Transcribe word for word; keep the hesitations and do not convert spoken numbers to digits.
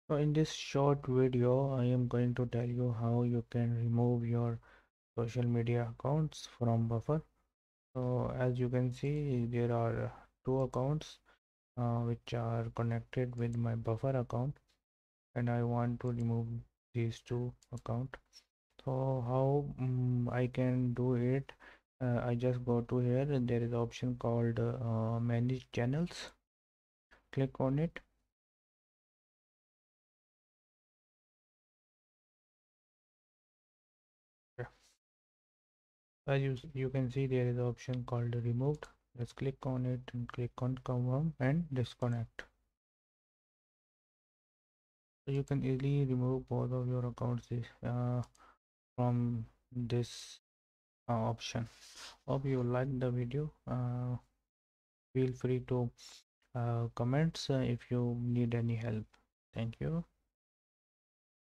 So in this short video, I am going to tell you how you can remove your social media accounts from Buffer. So as you can see, there are two accounts uh, which are connected with my Buffer account, and I want to remove these two accounts. So how um, I can do it? Uh, I just go to here and there is option called uh, manage channels. Click on it. As you, you can see, there is an option called removed. Just click on it and click on confirm and disconnect. So you can easily remove both of your accounts uh, from this uh, option. Hope you like the video. Uh, feel free to uh, comments uh, if you need any help. Thank you.